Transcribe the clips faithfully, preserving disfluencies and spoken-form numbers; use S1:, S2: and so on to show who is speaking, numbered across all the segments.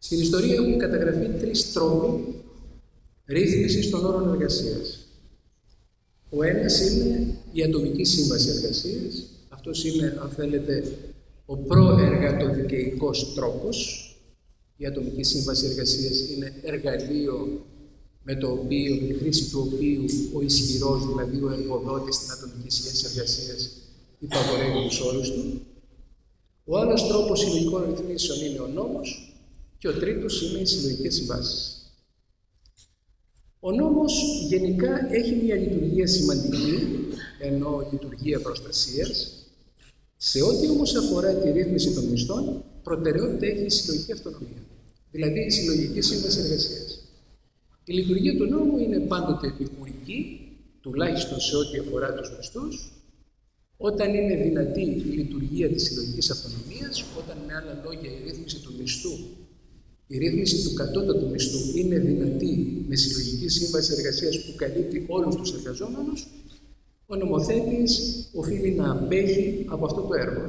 S1: Στην ιστορία έχουν καταγραφεί τρεις τρόποι ρύθμισης των όρων εργασίας. Ο ένας είναι η ατομική σύμβαση εργασίας. Αυτός είναι, αν θέλετε, ο προεργατοδικαιικός τρόπος. Η ατομική σύμβαση εργασίας είναι εργαλείο με το οποίο, με τη χρήση του οποίου ο ισχυρός, δηλαδή ο εργοδότης στην ατομική σχέση εργασίας, υπαγορεύει τους όρους του. Ο άλλος τρόπος συλλογικών ρυθμίσεων είναι ο νόμος και ο τρίτος είναι οι συλλογικές συμβάσεις. Ο νόμος γενικά έχει μια λειτουργία σημαντική, ενώ λειτουργία προστασίας. Σε ό,τι όμως αφορά τη ρύθμιση των μισθών, προτεραιότητα έχει η συλλογική αυτονομία, δηλαδή η συλλογική σύμβαση εργασίας. Η λειτουργία του νόμου είναι πάντοτε επικουρική, τουλάχιστον σε ό,τι αφορά τους μισθούς. Όταν είναι δυνατή η λειτουργία της συλλογικής αυτονομίας, όταν με άλλα λόγια η ρύθμιση του μισθού, η ρύθμιση του κατώτατου μισθού είναι δυνατή με συλλογική σύμβαση εργασίας που καλύπτει όλους τους εργαζόμενους, ο νομοθέτης οφείλει να απέχει από αυτό το έργο.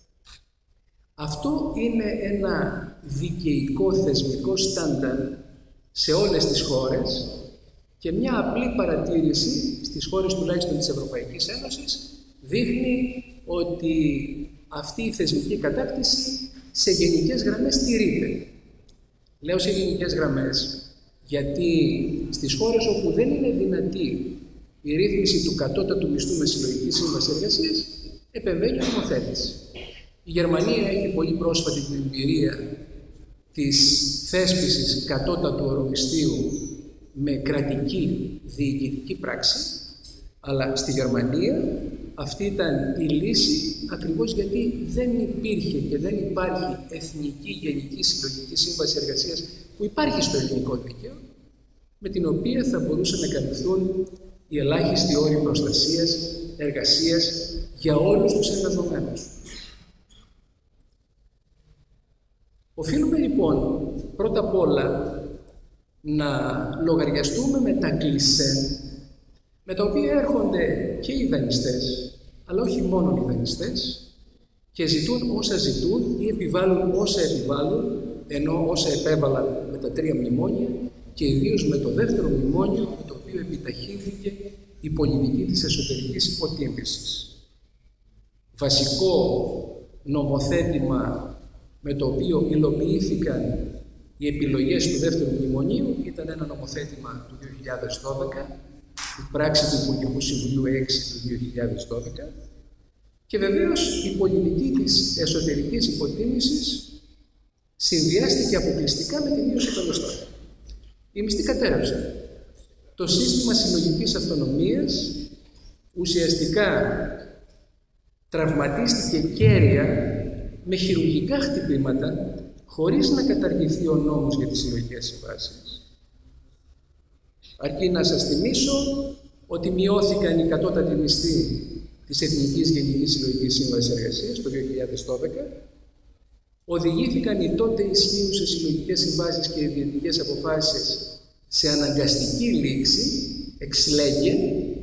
S1: Αυτό είναι ένα δικαιικό θεσμικό στάνταρ σε όλες τις χώρες και μια απλή παρατήρηση στις χώρες τουλάχιστον της Ευρωπαϊκής Ένωσης δείχνει ότι αυτή η θεσμική κατάκτηση σε γενικές γραμμές στηρείται. Λέω σε γενικές γραμμές, γιατί στις χώρες όπου δεν είναι δυνατή η ρύθμιση του κατώτατου μισθού με συλλογική σύμβαση εργασίας, επεμβαίνει ο νομοθέτης. Η Γερμανία έχει πολύ πρόσφατη την εμπειρία της θέσπισης κατώτατου ορομισθίου με κρατική διοικητική πράξη, αλλά στη Γερμανία αυτή ήταν η λύση ακριβώς γιατί δεν υπήρχε και δεν υπάρχει εθνική γενική συλλογική σύμβαση εργασίας που υπάρχει στο ελληνικό δίκαιο, με την οποία θα μπορούσαν να καλυφθούν οι ελάχιστοι όροι προστασίας εργασίας για όλους τους εργαζομένους. Οφείλουμε λοιπόν πρώτα απ' όλα να λογαριαστούμε με τα κλισέ με τα οποία έρχονται και οι δανειστές, αλλά όχι μόνο οι δανειστές, και ζητούν όσα ζητούν ή επιβάλλουν όσα επιβάλλουν, ενώ όσα επέβαλαν με τα τρία μνημόνια και ιδίως με το δεύτερο μνημόνιο, με το οποίο επιταχύνθηκε η πολιτική της εσωτερικής υποτίμησης. Βασικό νομοθέτημα με το οποίο υλοποιήθηκαν οι επιλογές του δεύτερου μνημονίου ήταν ένα νομοθέτημα του δύο χιλιάδες δώδεκα, η πράξη του Υπουργικού Συμβουλίου έξι του δύο χιλιάδες δώδεκα, και βεβαίως η πολιτική της εσωτερικής υποτίμησης συνδυάστηκε αποκλειστικά με τη μείωση των μισθών. Οι μισθοί κατέρευσαν. Το σύστημα συλλογικής αυτονομίας ουσιαστικά τραυματίστηκε κέρια με χειρουργικά χτυπήματα, χωρίς να καταργηθεί ο νόμος για τις συλλογικές συμβάσεις. Αρκεί να σας θυμίσω ότι μειώθηκαν οι κατώτατοι μισθοί της Εθνικής Γενικής Συλλογικής Σύμβασης Εργασίας το δύο χιλιάδες δώδεκα, οδηγήθηκαν οι τότε ισχύουσες συλλογικές συμβάσεις και ιδιωτικές αποφάσεις σε αναγκαστική λήξη, εξλέγε,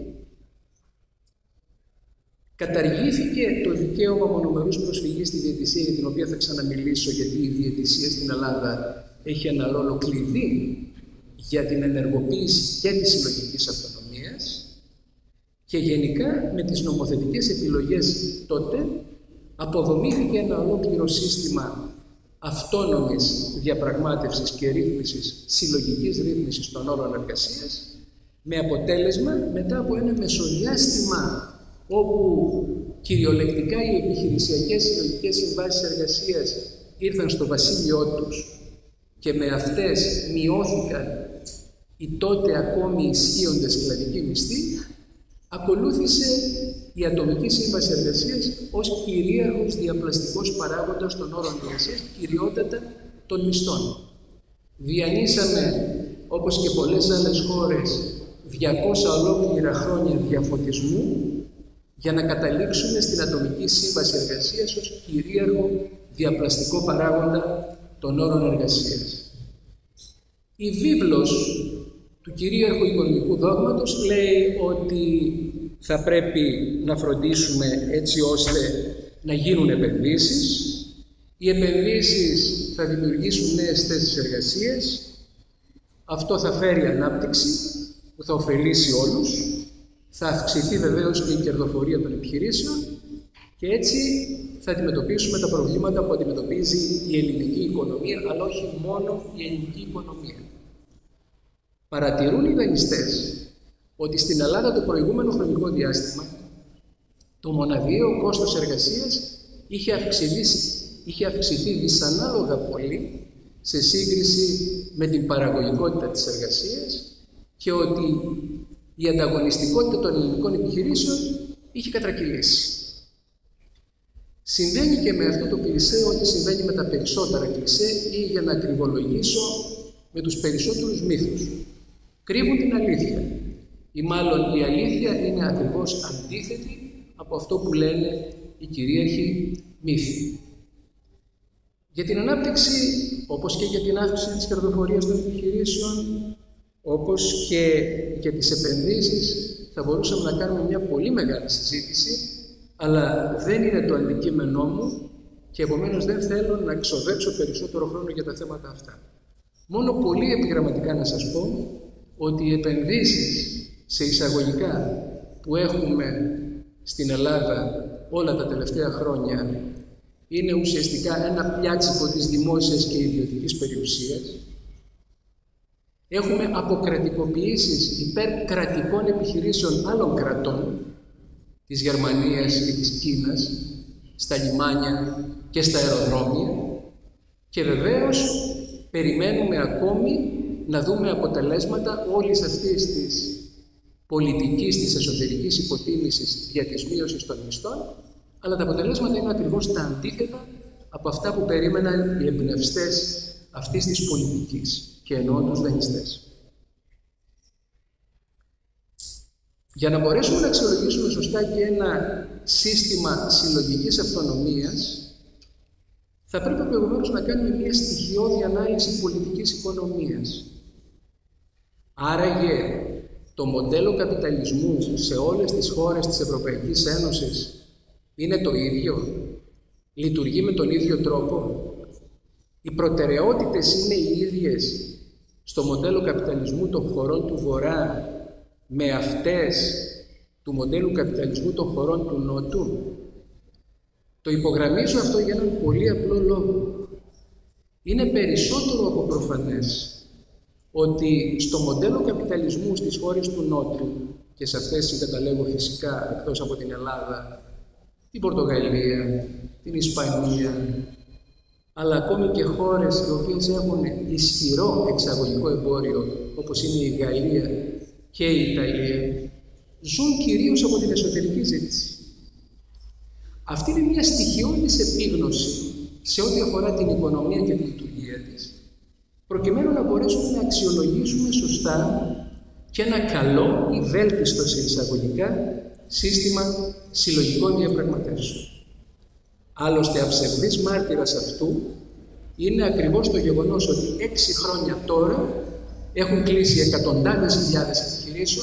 S1: καταργήθηκε το δικαίωμα μονομερούς προσφυγής στη διαιτησία, για την οποία θα ξαναμιλήσω, γιατί η διαιτησία στην Ελλάδα έχει ένα ρόλο κλειδί για την ενεργοποίηση και της συλλογικής αυτονομίας, και γενικά με τις νομοθετικές επιλογές τότε αποδομήθηκε ένα ολόκληρο σύστημα αυτόνομης διαπραγμάτευσης και ρύθμισης, συλλογικής ρύθμισης των όρων εργασίας, με αποτέλεσμα μετά από ένα μεσοδιάστημα όπου κυριολεκτικά οι επιχειρησιακές συλλογικές συμβάσεις εργασίας ήρθαν στο βασίλειό τους και με αυτές μειώθηκαν οι τότε ακόμη ισχύοντες σκλαβικοί μισθοί, ακολούθησε η ατομική σύμβαση εργασίας ως κυρίαρχος διαπλαστικός παράγοντας των όρων εργασίας, κυριότατα των μισθών. Διανύσαμε, όπως και πολλές άλλες χώρες, διακόσια ολόκληρα χρόνια διαφωτισμού για να καταλήξουμε στην ατομική σύμβαση εργασίας ως κυρίαρχο διαπλαστικό παράγοντα των όρων εργασίας. Η βίβλος του κυρίαρχου οικονομικού δόγματος λέει ότι θα πρέπει να φροντίσουμε έτσι ώστε να γίνουν επενδύσεις. Οι επενδύσεις θα δημιουργήσουν νέες θέσεις εργασίας. Αυτό θα φέρει ανάπτυξη που θα ωφελήσει όλους. Θα αυξηθεί βεβαίως και η κερδοφορία των επιχειρήσεων και έτσι θα αντιμετωπίσουμε τα προβλήματα που αντιμετωπίζει η ελληνική οικονομία, αλλά όχι μόνο η ελληνική οικονομία. Παρατηρούν οι δανειστές ότι στην Ελλάδα το προηγούμενο χρονικό διάστημα το μοναδιαίο κόστος εργασίας είχε αυξηθεί, είχε αυξηθεί δυσανάλογα πολύ σε σύγκριση με την παραγωγικότητα της εργασίας και ότι η ανταγωνιστικότητα των ελληνικών επιχειρήσεων είχε κατρακυλήσει. Συμβαίνει και με αυτό το κλισέ ότι συμβαίνει με τα περισσότερα κλισέ ή, για να ακριβολογήσω, με τους περισσότερους μύθους. Κρύβουν την αλήθεια ή μάλλον η αλήθεια είναι ακριβώς αντίθετη από αυτό που λένε οι κυρίαρχοι μύθοι. Για την ανάπτυξη, όπως και για την αύξηση της κερδοφορίας των επιχειρήσεων, όπως και για τις επενδύσεις, θα μπορούσαμε να κάνουμε μια πολύ μεγάλη συζήτηση, αλλά δεν είναι το αντικείμενό μου και επομένως δεν θέλω να ξοδέψω περισσότερο χρόνο για τα θέματα αυτά. Μόνο πολύ επιγραμματικά να σας πω ότι οι επενδύσεις σε εισαγωγικά που έχουμε στην Ελλάδα όλα τα τελευταία χρόνια είναι ουσιαστικά ένα πιάτσικο της δημόσιας και ιδιωτικής περιουσίας. Έχουμε αποκρατικοποιήσεις υπέρ κρατικών επιχειρήσεων άλλων κρατών, της Γερμανίας και της Κίνας, στα λιμάνια και στα αεροδρόμια και βεβαίως περιμένουμε ακόμη να δούμε αποτελέσματα όλης αυτής της πολιτικής, της εσωτερικής υποτίμησης για της μείωσης των μισθών, αλλά τα αποτελέσματα είναι ακριβώς τα αντίθετα από αυτά που περίμεναν οι εμπνευστές αυτής της πολιτικής, και εννοώ τους δανειστές. Για να μπορέσουμε να αξιολογήσουμε σωστά και ένα σύστημα συλλογικής αυτονομίας, θα πρέπει προηγουμένως να κάνουμε μια στοιχειώδη ανάλυση πολιτικής οικονομίας. Άραγε το μοντέλο καπιταλισμού σε όλες τις χώρες της Ευρωπαϊκής Ένωσης είναι το ίδιο, λειτουργεί με τον ίδιο τρόπο. Οι προτεραιότητες είναι οι ίδιες στο μοντέλο καπιταλισμού των χωρών του Βορρά με αυτές του μοντέλου καπιταλισμού των χωρών του Νότου. Το υπογραμμίζω αυτό για έναν πολύ απλό λόγο. Είναι περισσότερο από προφανές ότι στο μοντέλο καπιταλισμού στις χώρες του Νότου, και σε αυτές συγκαταλέγω φυσικά εκτός από την Ελλάδα, την Πορτογαλία, την Ισπανία, αλλά ακόμη και χώρες οι οποίες έχουν ισχυρό εξαγωγικό εμπόριο, όπως είναι η Γαλλία και η Ιταλία, ζουν κυρίως από την εσωτερική ζήτηση. Αυτή είναι μια στοιχειώδης επίγνωση σε ό,τι αφορά την οικονομία και τη λειτουργία της, προκειμένου να μπορέσουμε να αξιολογήσουμε σωστά και ένα καλό ή βέλτιστο σε εισαγωγικά σύστημα συλλογικών διαπραγματεύσεων. Άλλωστε, αψευδής μάρτυρας αυτού είναι ακριβώς το γεγονός ότι έξι χρόνια τώρα έχουν κλείσει εκατοντάδες χιλιάδες επιχειρήσεων,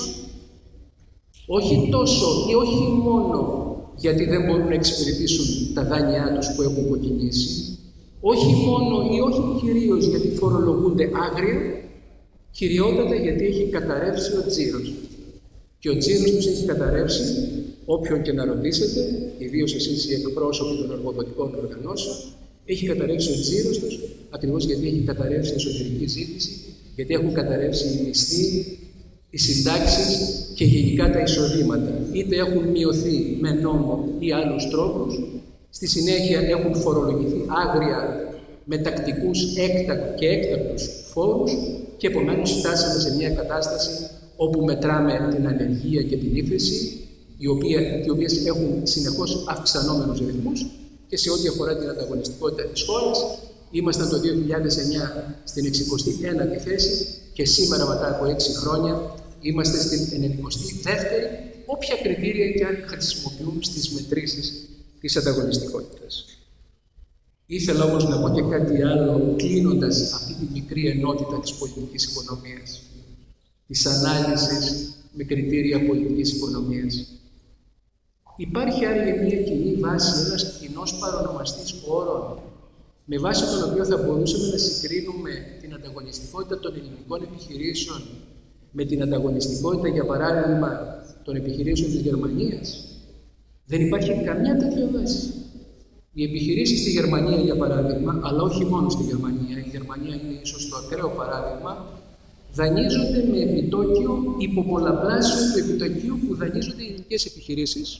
S1: όχι τόσο ή όχι μόνο γιατί δεν μπορούν να εξυπηρετήσουν τα δάνειά τους που έχουν κοκκινήσει, όχι μόνο ή όχι κυρίως γιατί φορολογούνται άγρια, κυριότατα γιατί έχει καταρρεύσει ο τζίρος. Και ο τζίρος τους έχει καταρρεύσει, όποιον και να ρωτήσετε, ιδίως εσείς οι εκπρόσωποι των εργοδοτικών οργανώσεων, έχει καταρρεύσει ο τζίρος τους ακριβώς γιατί έχει καταρρεύσει η εσωτερική ζήτηση, γιατί έχουν καταρρεύσει οι μισθοί, οι συντάξεις και γενικά τα εισοδήματα. Είτε έχουν μειωθεί με νόμο ή άλλους τρόπους, στη συνέχεια έχουν φορολογηθεί άγρια με τακτικούς έκτακ και έκτακτους φόρους και επομένως φτάσαμε σε μια κατάσταση όπου μετράμε την ανεργία και την ύφεση, οι, οποία, οι οποίες έχουν συνεχώς αυξανόμενους ρυθμούς, και σε ό,τι αφορά την ανταγωνιστικότητα της χώρας, ήμασταν το δύο χιλιάδες εννιά στην εξηκοστή ένατη θέση και σήμερα μετά από έξι χρόνια είμαστε στην ενενηκοστή δεύτερη, όποια κριτήρια και αν χρησιμοποιούν στις μετρήσεις της ανταγωνιστικότητας. Ήθελα όμως να πω και κάτι άλλο, κλείνοντας αυτή τη μικρή ενότητα της πολιτικής οικονομίας, της ανάλυσης με κριτήρια πολιτικής οικονομίας. Υπάρχει άραγε μια κοινή βάση, ένας κοινός παρονομαστής όρων με βάση τον οποίο θα μπορούσαμε να συγκρίνουμε την ανταγωνιστικότητα των ελληνικών επιχειρήσεων με την ανταγωνιστικότητα, για παράδειγμα, των επιχειρήσεων της Γερμανίας. Δεν υπάρχει καμιά τέτοια βάση. Οι επιχειρήσεις στη Γερμανία, για παράδειγμα, αλλά όχι μόνο στη Γερμανία, η Γερμανία είναι ίσως το ακραίο παράδειγμα, δανείζονται με επιτόκιο υποπολαπλάσιο του επιτοκίου που δανείζονται οι ελληνικές επιχειρήσεις.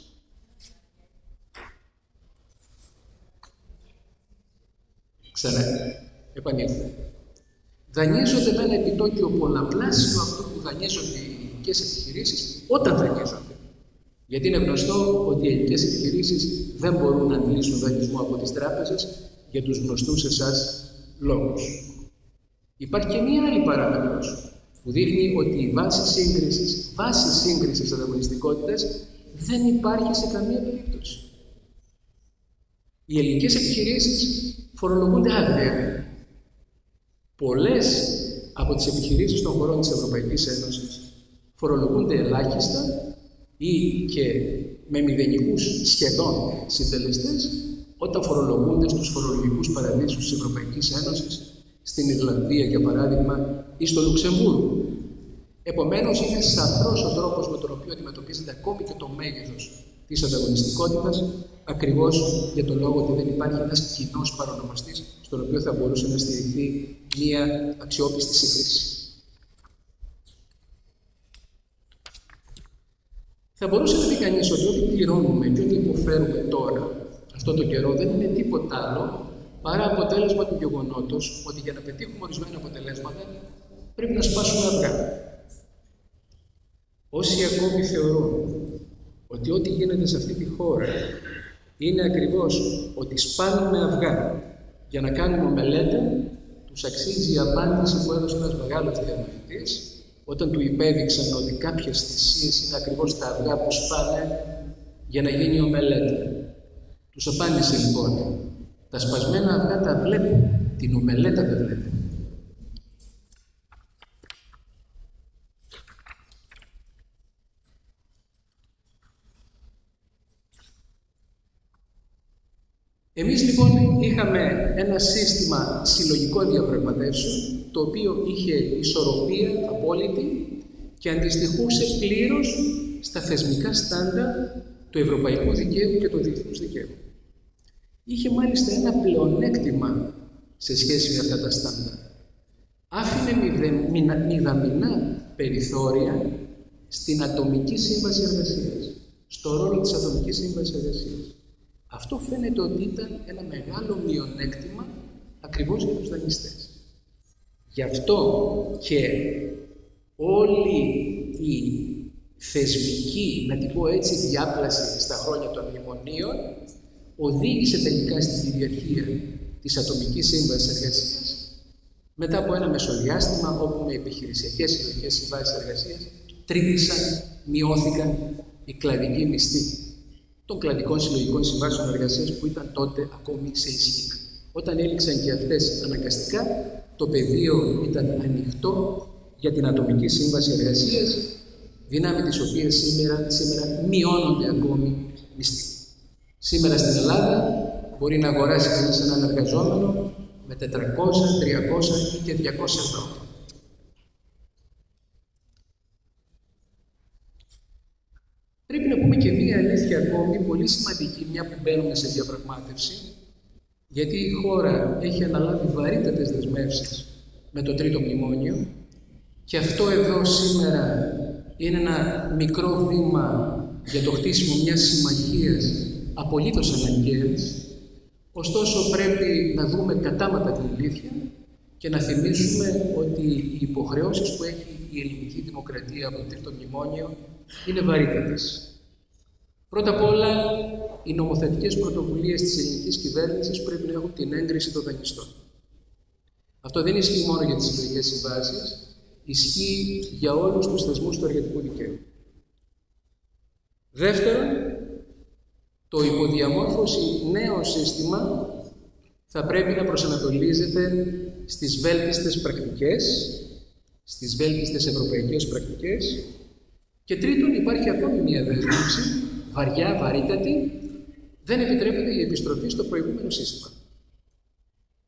S1: Ξανά, επανήλθε. Δανείζονται με ένα επιτόκιο πολλαπλάσιο αυτού που δανείζονται οι ελληνικές επιχειρήσεις όταν δανείζονται. Γιατί είναι γνωστό ότι οι ελληνικές επιχειρήσεις δεν μπορούν να αντλήσουν δανεισμό από τις τράπεζες για τους γνωστούς εσάς λόγους. Υπάρχει και μία άλλη παράμετρος που δείχνει ότι η βάση σύγκρισης, βάση σύγκρισης ανταγωνιστικότητας δεν υπάρχει σε καμία περίπτωση. Οι ελληνικές επιχειρήσεις φορολογούνται άγρια. Πολλές από τις επιχειρήσεις των χωρών της Ευρωπαϊκής Ένωσης φορολογούνται ελάχιστα ή και με μηδενικούς σχεδόν συντελεστές όταν φορολογούνται στους φορολογικούς παραδείσους της Ευρωπαϊκής Ένωσης, στην Ιρλανδία για παράδειγμα ή στο Λουξεμβούργο. Επομένως, είναι σαφρός ο τρόπος με τον οποίο αντιμετωπίζεται ακόμη και το μέγεθος της ανταγωνιστικότητας, ακριβώς για τον λόγο ότι δεν υπάρχει ένας κοινός παρονομαστής στον οποίο θα μπορούσε να στηριχθεί μία αξιόπιστη σύγκριση. Θα μπορούσε να πει κανείς ότι ό,τι πληρώνουμε και ό,τι υποφέρουμε τώρα, αυτό το καιρό, δεν είναι τίποτα άλλο παρά αποτέλεσμα του γεγονότος ότι για να πετύχουμε ορισμένα αποτελέσματα πρέπει να σπάσουμε αυγά. Όσοι ακόμη θεωρούν ότι ό,τι γίνεται σε αυτή τη χώρα είναι ακριβώς ότι σπάνουμε αυγά για να κάνουμε μελέτα, τους αξίζει η απάντηση που έδωσε ένας μεγάλος διανοητής όταν του υπέδειξαν ότι κάποιες θυσίες είναι ακριβώς τα αυγά που σπάνε για να γίνει ομελέτα. Τους απάντησε λοιπόν, τα σπασμένα αυγά τα βλέπουν, την ομελέτα δεν βλέπουν. Εμείς λοιπόν είχαμε ένα σύστημα συλλογικών διαπραγματεύσεων, το οποίο είχε ισορροπία απόλυτη και αντιστοιχούσε πλήρως στα θεσμικά στάνταρ του ευρωπαϊκού δικαίου και του διεθνούς δικαίου. Είχε μάλιστα ένα πλεονέκτημα σε σχέση με αυτά τα στάνταρ. Άφηνε μηδαμινά περιθώρια στην ατομική σύμβαση εργασίας, στο ρόλο της ατομικής σύμβασης εργασίας. Αυτό φαίνεται ότι ήταν ένα μεγάλο μειονέκτημα ακριβώς για τους δανειστές. Γι' αυτό και όλη η θεσμική, να την πω έτσι, διάπλαση στα χρόνια των μνημονίων οδήγησε τελικά στην κυριαρχία της ατομικής σύμβασης εργασίας μετά από ένα μεσοδιάστημα όπου με επιχειρησιακές συλλογικές συμβάσεις εργασίας τρύπησαν, μειώθηκαν οι κλαδικοί μισθοί των κλαδικών συλλογικών συμβάσεων εργασίας που ήταν τότε ακόμη σε ισχύ. Όταν έληξαν και αυτές αναγκαστικά, το πεδίο ήταν ανοιχτό για την ατομική σύμβαση εργασίας, δυνάμει τις οποίες σήμερα, σήμερα μειώνονται ακόμη μισθοί. Σήμερα στην Ελλάδα μπορεί να αγοράσει κανείς έναν εργαζόμενο με τετρακόσια, τριακόσια ή και διακόσια ευρώ. Πρέπει να πούμε και μία αλήθεια ακόμη πολύ σημαντική, μια που μπαίνουμε σε διαπραγμάτευση, γιατί η χώρα έχει αναλάβει βαρύτατες δεσμεύσεις με το τρίτο μνημόνιο και αυτό εδώ σήμερα είναι ένα μικρό βήμα για το χτίσιμο μιας συμμαχίας απολύτως αναγκαίας. Ωστόσο πρέπει να δούμε κατάματα την αλήθεια και να θυμίσουμε ότι οι υποχρεώσεις που έχει η ελληνική δημοκρατία από το τρίτο μνημόνιο είναι βαρύτατες. Πρώτα απ' όλα, οι νομοθετικές πρωτοβουλίες της ελληνικής κυβέρνησης πρέπει να έχουν την έγκριση των δανειστών. Αυτό δεν ισχύει μόνο για τις συλλογικές συμβάσεις, ισχύει για όλους τους θεσμούς του εργατικού δικαίου. Δεύτερον, το υποδιαμόρφωση νέο σύστημα θα πρέπει να προσανατολίζεται στις βέλτιστες πρακτικές, στις βέλτιστες ευρωπαϊκές πρακτικές. Και τρίτον, υπάρχει ακόμη μία δέσμευση, βαριά, βαρύτατη, δεν επιτρέπεται η επιστροφή στο προηγούμενο σύστημα.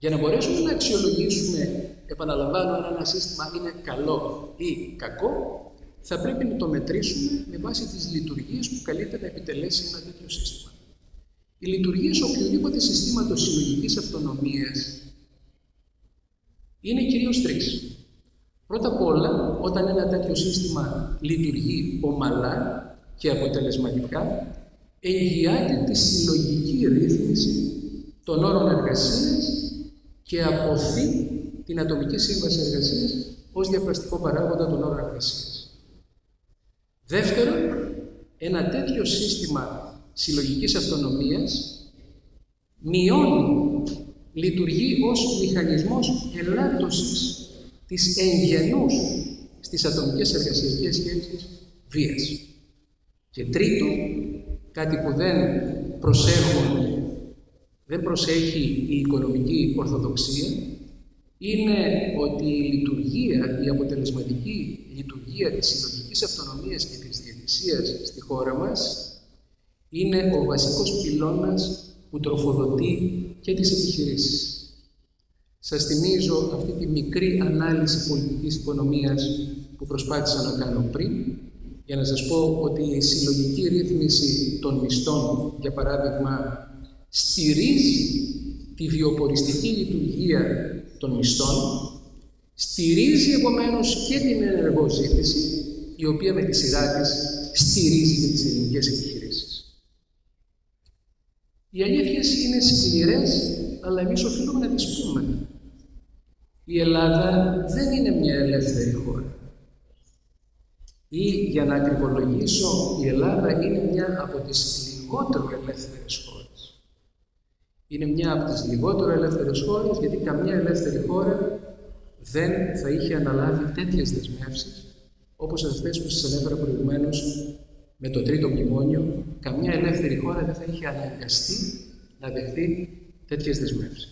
S1: Για να μπορέσουμε να αξιολογήσουμε, επαναλαμβάνω, αν ένα σύστημα είναι καλό ή κακό, θα πρέπει να το μετρήσουμε με βάση τις λειτουργίες που καλείται να επιτελέσει ένα τέτοιο σύστημα. Οι λειτουργίες οποιοδήποτε συστήματος συλλογικής αυτονομίας είναι κυρίως τρεις. Πρώτα απ' όλα, όταν ένα τέτοιο σύστημα λειτουργεί ομαλά και αποτελεσματικά, εγγυάται τη συλλογική ρύθμιση των όρων εργασίας και αποθεί την ατομική σύμβαση εργασίας ως διαπραστικό παράγοντα των όρων εργασίας. Δεύτερον, ένα τέτοιο σύστημα συλλογικής αυτονομίας μειώνει, λειτουργεί ως μηχανισμός ελάττωσης της εγγενούς στις ατομικές εργασιακές σχέσεις βίας. Και τρίτο, κάτι που δεν προσέχουν, δεν προσέχει η οικονομική ορθοδοξία, είναι ότι η λειτουργία, η αποτελεσματική λειτουργία της συλλογικής αυτονομίας και της διαιτησίας στη χώρα μας είναι ο βασικός πυλώνας που τροφοδοτεί και τις επιχειρήσεις. Σας θυμίζω αυτή τη μικρή ανάλυση πολιτικής οικονομίας που προσπάθησα να κάνω πριν, για να σας πω ότι η συλλογική ρύθμιση των μισθών, για παράδειγμα, στηρίζει τη βιοποριστική λειτουργία των μισθών, στηρίζει επομένως και την ενεργό ζήτηση, η οποία με τη σειρά της στηρίζει και τις ελληνικές επιχειρήσεις. Οι αλήθειες είναι σκληρές, αλλά εμείς οφείλουμε να τις πούμε. Η Ελλάδα δεν είναι μια ελεύθερη χώρα. Ή, για να ακριβολογήσω, η Ελλάδα είναι μια από τις λιγότερο ελεύθερες χώρες. Είναι μια από τις λιγότερο ελεύθερες χώρες, γιατί καμιά ελεύθερη χώρα δεν θα είχε αναλάβει τέτοιες δεσμεύσεις, όπως αυτές που σας ανέφερα προηγουμένως με το τρίτο μνημόνιο. Καμιά ελεύθερη χώρα δεν θα είχε αναγκαστεί να δεχθεί τέτοιες δεσμεύσεις.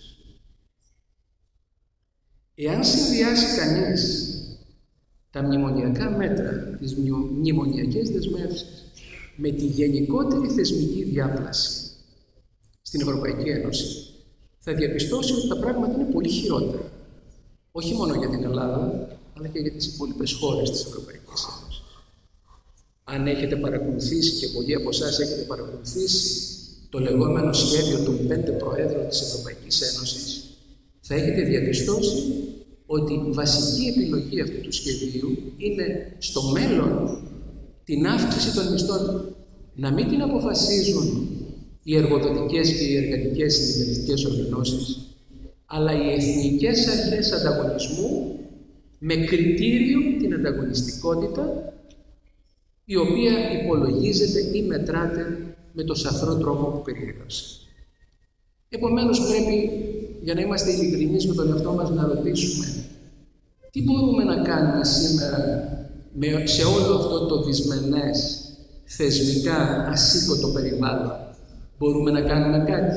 S1: Εάν συνδυάσει κανείς τα μνημονιακά μέτρα, τις μνημονιακές δεσμεύσεις, με τη γενικότερη θεσμική διάπλαση στην Ευρωπαϊκή Ένωση, θα διαπιστώσει ότι τα πράγματα είναι πολύ χειρότερα. Όχι μόνο για την Ελλάδα, αλλά και για τις υπόλοιπες χώρες της Ευρωπαϊκής Ένωσης. Αν έχετε παρακολουθήσει, και πολλοί από εσάς έχετε παρακολουθήσει, το λεγόμενο σχέδιο των πέντε προέδρων της Ευρωπαϊκής Ένωσης, θα έχετε διαπιστώσει ότι η βασική επιλογή αυτού του σχεδίου είναι στο μέλλον την αύξηση των μισθών να μην την αποφασίζουν οι εργοδοτικές και οι εργατικές συνδικαλιστικές οργανώσεις, αλλά οι εθνικές αρχές ανταγωνισμού με κριτήριο την ανταγωνιστικότητα, η οποία υπολογίζεται ή μετράται με το σαφρό τρόπο που περιέγραψε. Επομένως, πρέπει, για να είμαστε ειλικρινείς με τον εαυτό μας, να ρωτήσουμε τι μπορούμε να κάνουμε σήμερα με, σε όλο αυτό το δυσμενές, θεσμικά ασήκωτο περιβάλλον. Μπορούμε να κάνουμε κάτι?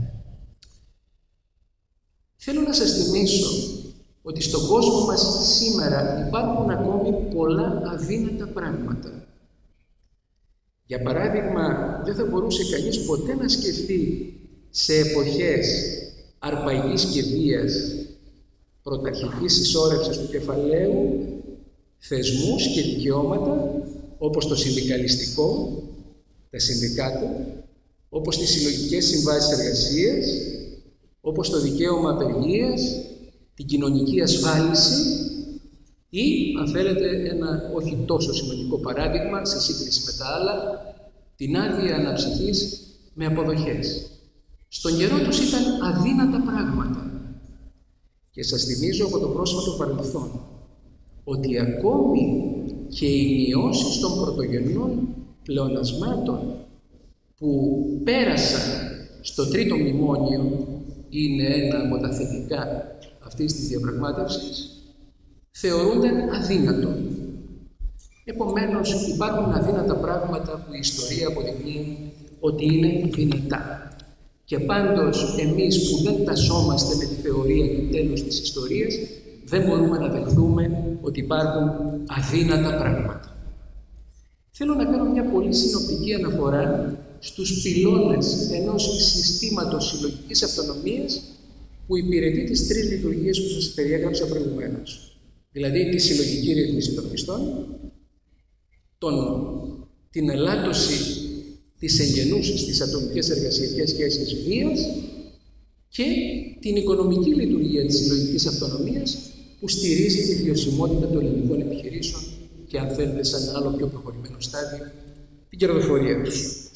S1: Θέλω να σας θυμίσω ότι στον κόσμο μας σήμερα υπάρχουν ακόμη πολλά αδύνατα πράγματα. Για παράδειγμα, δεν θα μπορούσε κανείς ποτέ να σκεφτεί σε εποχές αρπαγής και βίας, πρωταρχικής συσσόρευσης του κεφαλαίου, θεσμούς και δικαιώματα όπως το συνδικαλιστικό, τα συνδικάτα, όπως τις συλλογικές συμβάσεις εργασίας, όπως το δικαίωμα απεργίας, την κοινωνική ασφάλιση ή, αν θέλετε, ένα όχι τόσο σημαντικό παράδειγμα σε σύγκριση με τα άλλα, την άδεια αναψυχής με αποδοχές. Στον καιρό τους ήταν αδύνατα πράγματα. Και σας θυμίζω από το πρόσφατο παρελθόν ότι ακόμη και οι μειώσεις των πρωτογενών πλεονασμάτων που πέρασαν στο τρίτο μνημόνιο, είναι ένα από τα θετικά αυτής της διαπραγμάτευσης, θεωρούνταν αδύνατο. Επομένως, υπάρχουν αδύνατα πράγματα που η ιστορία αποδεικνύει ότι είναι δυνατά. Και πάντως, εμείς που δεν τασσόμαστε με τη θεωρία του τέλους της ιστορίας, δεν μπορούμε να δεχθούμε ότι υπάρχουν αδύνατα πράγματα. Θέλω να κάνω μια πολύ συνοπτική αναφορά στους πυλώνες ενός συστήματος συλλογικής αυτονομίας που υπηρετεί τις τρεις λειτουργίες που σας περιέγραψα προηγουμένως. Δηλαδή τη συλλογική ρύθμιση των μισθών, τον, την ελάττωση της εγγενούς στις ατομικές εργασιακές σχέσεις βίας και την οικονομική λειτουργία της συλλογικής αυτονομίας που στηρίζει τη βιωσιμότητα των ελληνικών επιχειρήσεων και, αν θέλετε, σε ένα άλλο πιο προχωρημένο στάδιο, την κερδοφορία τους.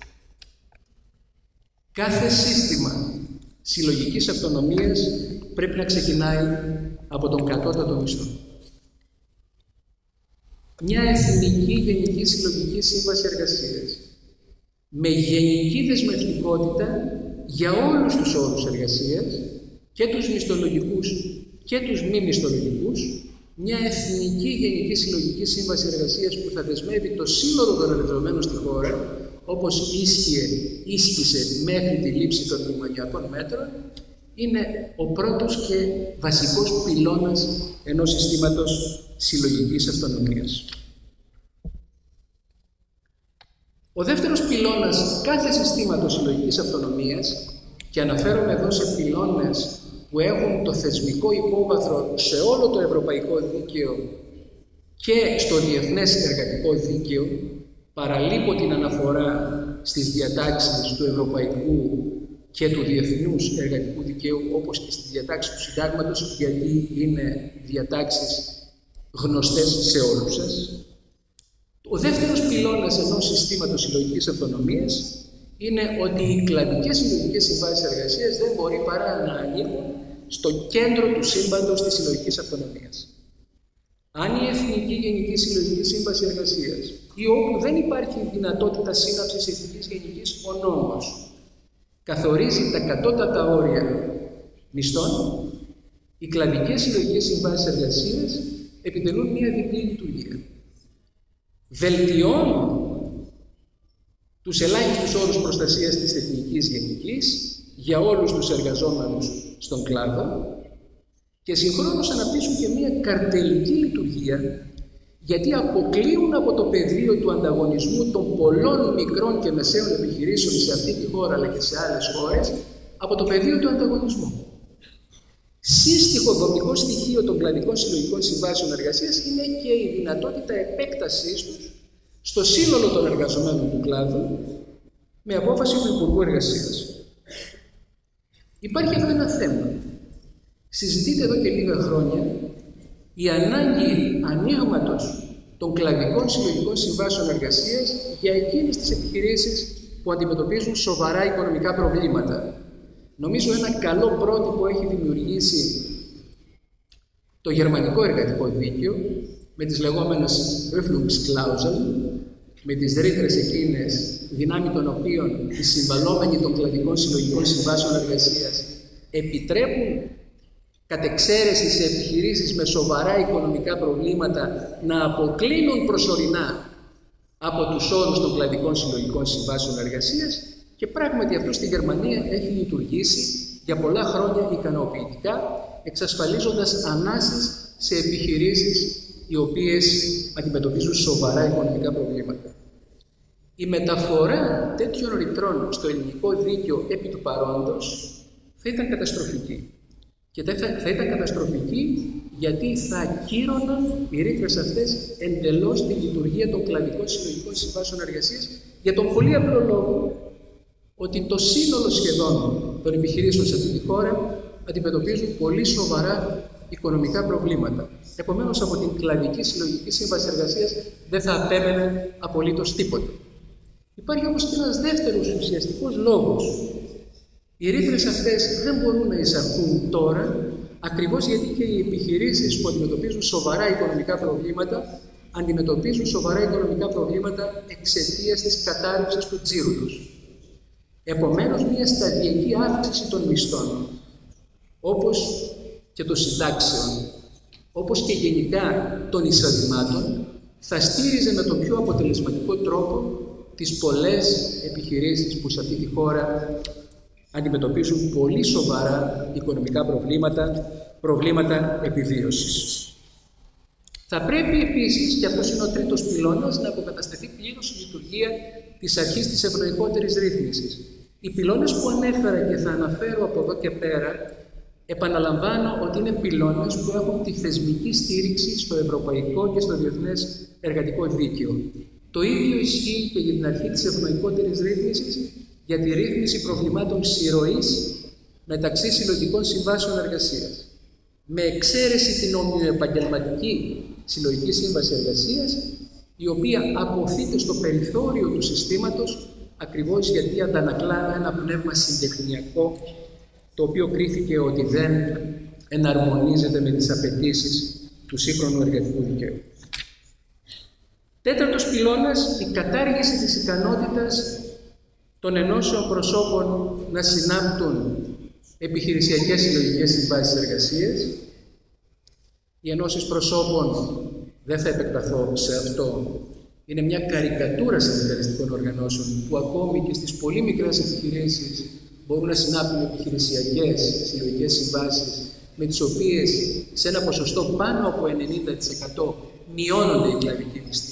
S1: Κάθε σύστημα συλλογικής αυτονομίας πρέπει να ξεκινάει από τον κατώτατο μισθό. Μια εθνική γενική συλλογική σύμβαση εργασίας με γενική δεσμευτικότητα για όλους τους όρους εργασίας, και τους μισθολογικούς και τους μη μισθολογικούς, μια εθνική γενική συλλογική σύμβαση εργασίας που θα δεσμεύει το σύνολο των εργαζομένων στη χώρα, όπως ίσχυε, ίσχυσε μέχρι τη λήψη των μνημονιακών μέτρων, είναι ο πρώτος και βασικός πυλώνας ενός συστήματος συλλογικής αυτονομίας. Ο δεύτερος πυλώνας κάθε συστήματος συλλογικής αυτονομίας, και αναφέρομαι εδώ σε πυλώνες που έχουν το θεσμικό υπόβαθρο σε όλο το ευρωπαϊκό δίκαιο και στο διεθνές εργατικό δίκαιο, παραλείπω την αναφορά στις διατάξεις του ευρωπαϊκού και του διεθνούς εργατικού δικαίου, όπως και στις διατάξεις του συντάγματος, γιατί είναι διατάξεις γνωστές σε όλους σας. Ο δεύτερος πυλώνας ενός συστήματος συλλογικής αυτονομίας είναι ότι οι κλαδικές συλλογικές συμβάσεις εργασίας δεν μπορεί παρά να ανήκουν στο κέντρο του σύμπαντος της συλλογικής αυτονομίας. Αν η Εθνική Γενική Συλλογική Σύμβαση Εργασίας ή όπου δεν υπάρχει δυνατότητα σύναψης εθνικής γενικής, ο νόμος καθορίζει τα κατώτατα όρια μισθών, οι κλαδικές συλλογικές συμβάσεις εργασίας επιτελούν μια διπλή λειτουργία. Βελτιώνουν τους ελάχιστους όρους προστασίας της εθνικής γενικής για όλους τους εργαζόμενους στον κλάδο και συγχρόνως αναπτύσσουν και μια καρτελική λειτουργία, γιατί αποκλείουν από το πεδίο του ανταγωνισμού των πολλών μικρών και μεσαίων επιχειρήσεων σε αυτή τη χώρα αλλά και σε άλλες χώρες από το πεδίο του ανταγωνισμού. Σύστοιχο δομικό στοιχείο των κλαδικών συλλογικών συμβάσεων εργασίας είναι και η δυνατότητα επέκτασής τους στο σύνολο των εργαζομένων του κλάδου με απόφαση του Υπουργού Εργασίας. Υπάρχει εδώ ένα θέμα. Συζητείται εδώ και λίγα χρόνια η ανάγκη ανοίγματος των κλαδικών συλλογικών συμβάσεων εργασίας για εκείνες τις επιχειρήσεις που αντιμετωπίζουν σοβαρά οικονομικά προβλήματα. Νομίζω ένα καλό πρότυπο έχει δημιουργήσει το γερμανικό εργατικό δίκαιο με τις λεγόμενες Öffnungsklauseln, με τις ρήτρες εκείνες δυνάμει των οποίων οι συμβαλόμενοι των κλαδικών συλλογικών συμβάσεων εργασίας επιτρέπουν κατ' εξαίρεση σε επιχειρήσεις με σοβαρά οικονομικά προβλήματα να αποκλίνουν προσωρινά από τους όρους των κλαδικών συλλογικών συμβάσεων εργασίας, και πράγματι αυτό στη Γερμανία έχει λειτουργήσει για πολλά χρόνια ικανοποιητικά, εξασφαλίζοντας ανάσεις σε επιχειρήσεις οι οποίες αντιμετωπίζουν σοβαρά οικονομικά προβλήματα. Η μεταφορά τέτοιων ρητρών στο ελληνικό δίκαιο επί του παρόντος θα ήταν καταστροφική. Και θα ήταν καταστροφική γιατί θα ακύρωναν οι ρήτρες αυτές εντελώς τη λειτουργία των κλαδικών συλλογικών συμβάσεων εργασίας, για τον πολύ απλό λόγο ότι το σύνολο σχεδόν των επιχειρήσεων σε αυτή τη χώρα αντιμετωπίζουν πολύ σοβαρά οικονομικά προβλήματα. Επομένως, από την κλαδική συλλογική σύμβαση εργασίας δεν θα απέμενε απολύτως τίποτα. Υπάρχει όμως και ένας δεύτερος ουσιαστικός λόγος. Οι ρήτρες αυτές δεν μπορούν να εισαχθούν τώρα, ακριβώς γιατί και οι επιχειρήσεις που αντιμετωπίζουν σοβαρά οικονομικά προβλήματα αντιμετωπίζουν σοβαρά οικονομικά προβλήματα εξαιτίας της κατάρρευσης του τζίρου τους. Επομένως, μια σταδιακή αύξηση των μισθών, όπως και των συντάξεων, όπως και γενικά των εισοδημάτων, θα στήριζε με τον πιο αποτελεσματικό τρόπο τις πολλές επιχειρήσεις που σε αυτή τη χώρα αντιμετωπίζουν πολύ σοβαρά οικονομικά προβλήματα, προβλήματα επιβίωσης. Θα πρέπει επίσης, και αυτός είναι ο τρίτος πυλώνας, να αποκατασταθεί πλήρως η λειτουργία της αρχής της ευνοϊκότερης ρύθμισης. Οι πυλώνες που ανέφερα και θα αναφέρω από εδώ και πέρα επαναλαμβάνω ότι είναι πυλώνες που έχουν τη θεσμική στήριξη στο ευρωπαϊκό και στο διεθνές εργατικό δίκαιο. Το ίδιο ισχύει και για την αρχή της ευνοϊκότερης ρύθμισης για τη ρύθμιση προβλημάτων συρροής μεταξύ συλλογικών συμβάσεων εργασίας. Με εξαίρεση την ομοιοεπαγγελματική συλλογική σύμβαση εργασίας, η οποία αποθείται στο περιθώριο του συστήματος ακριβώς γιατί αντανακλά ένα πνεύμα συντεχνιακό, το οποίο κρίθηκε ότι δεν εναρμονίζεται με τις απαιτήσεις του σύγχρονου εργατικού δικαίου. Τέταρτος πυλώνας, η κατάργηση της ικανότητας των ενώσεων προσώπων να συνάπτουν επιχειρησιακές συλλογικές συμβάσεις εργασίας. Οι ενώσεις προσώπων, δεν θα επεκταθώ σε αυτό, είναι μια καρικατούρα συνδικαλιστικών οργανώσεων που ακόμη και στις πολύ μικρές επιχειρήσεις μπορούν να συνάπτουν επιχειρησιακές συλλογικές συμβάσεις με τις οποίες σε ένα ποσοστό πάνω από ενενήντα τοις εκατό μειώνονται οι κλαδικοί μισθοί.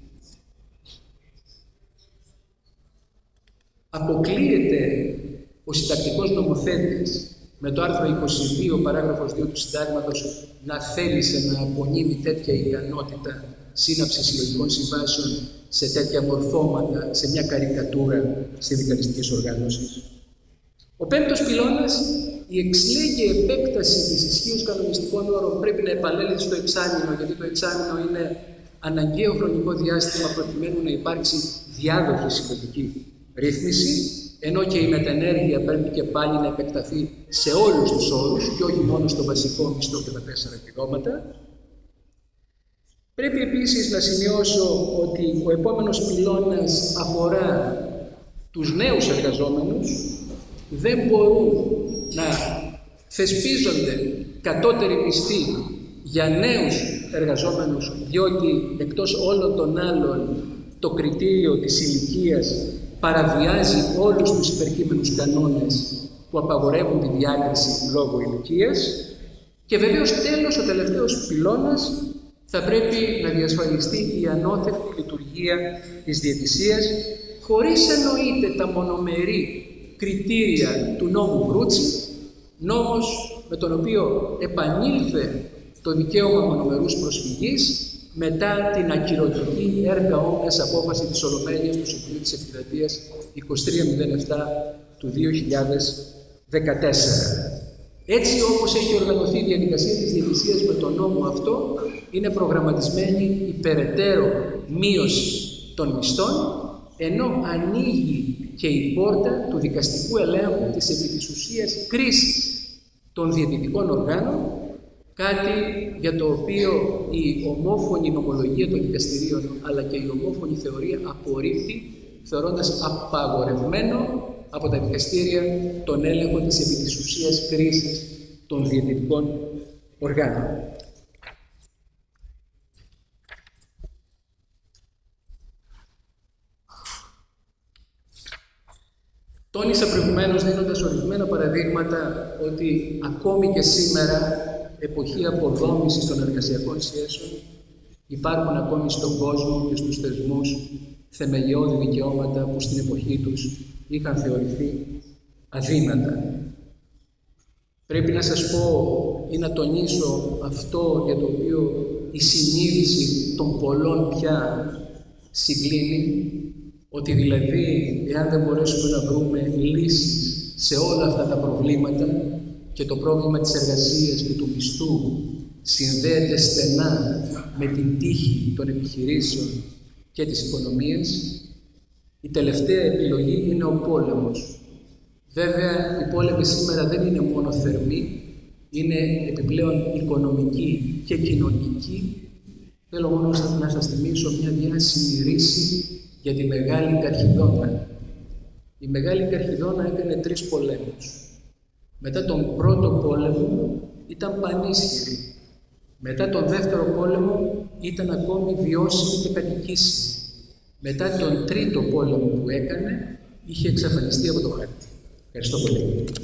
S1: Αποκλείεται ο συντακτικός νομοθέτης με το άρθρο είκοσι δύο παράγραφος δύο του Συντάγματος να θέλησε να απονείμει τέτοια ικανότητα σύναψη συλλογικών συμβάσεων σε τέτοια μορφώματα, σε μια καρικατούρα συνδικαλιστικής οργάνωσης. Ο πέμπτος πυλώνας, η εξλέγη επέκταση της ισχύως κανονιστικών όρων πρέπει να επανέλθει στο εξάμηνο, γιατί το εξάμηνο είναι αναγκαίο χρονικό διάστημα προκειμένου να υπάρξει διάδοχη συλλογική ρύθμιση, ενώ και η μετενέργεια πρέπει και πάλι να επεκταθεί σε όλους τους όρους και όχι μόνο στο βασικό μισθό και τα τέσσερα επιδόματα. Πρέπει επίσης να σημειώσω ότι ο επόμενος πυλώνας αφορά τους νέους εργαζόμενους. Δεν μπορούν να θεσπίζονται κατώτεροι μισθοί για νέους εργαζόμενους, διότι εκτός όλων των άλλων το κριτήριο της ηλικίας παραβιάζει όλους τους υπερκείμενους κανόνες που απαγορεύουν τη διάκριση λόγω ηλικίας. Και βεβαίως τέλος, ο τελευταίος πυλώνας, θα πρέπει να διασφαλιστεί η ανώθευτη λειτουργία της διαιτησίας, χωρίς εννοείται τα μονομερή κριτήρια του νόμου Βρούτσι, νόμος με τον οποίο επανήλθε το δικαίωμα μονομερούς προσφυγής μετά την ακυρωτική έργα όμοιας απόφαση της Ολομέλειας του Συμβουλίου της Επικρατείας είκοσι τρία μηδέν επτά του δύο χιλιάδες δεκατέσσερα. Έτσι όπως έχει οργανωθεί η διαδικασία της διαιτησίας με τον νόμο αυτό, είναι προγραμματισμένη η περαιτέρω μείωση των μισθών, ενώ ανοίγει και η πόρτα του δικαστικού ελέγχου της επί της ουσίας κρίσης των διαιτητικών οργάνων, κάτι για το οποίο η ομόφωνη νομολογία των δικαστηρίων αλλά και η ομόφωνη θεωρία απορρίπτει, θεωρώντας απαγορευμένο από τα δικαστήρια τον έλεγχο της επί της ουσίας κρίσης των διαιτητικών οργάνων. Τόνισα προηγουμένως, δίνοντας ορισμένα παραδείγματα, ότι ακόμη και σήμερα, εποχή αποδόμησης των εργασιακών σχέσεων, υπάρχουν ακόμη στον κόσμο και στους θεσμούς θεμελιώδη δικαιώματα που στην εποχή τους είχαν θεωρηθεί αδύνατα. Πρέπει να σας πω ή να τονίσω αυτό για το οποίο η συνείδηση των πολλών πια συγκλίνει, ότι δηλαδή εάν δεν μπορέσουμε να βρούμε λύσεις σε όλα αυτά τα προβλήματα και το πρόβλημα της εργασίας και του μισθού συνδέεται στενά με την τύχη των επιχειρήσεων και της οικονομίας, η τελευταία επιλογή είναι ο πόλεμος. Βέβαια, οι πόλεμοι σήμερα δεν είναι μόνο θερμοί, είναι επιπλέον οικονομικοί και κοινωνικοί. Θέλω μόνο να σας θυμίσω μια διάσημη ρίση για τη Μεγάλη Καρχιδόνα. Η Μεγάλη Καρχιδόνα έκανε τρεις πολέμους. Μετά τον πρώτο πόλεμο ήταν πανίσχυρη. Μετά τον δεύτερο πόλεμο ήταν ακόμη βιώσιμη και κατοικήσιμη. Μετά τον τρίτο πόλεμο που έκανε, είχε εξαφανιστεί από το χάρτη. Ευχαριστώ πολύ.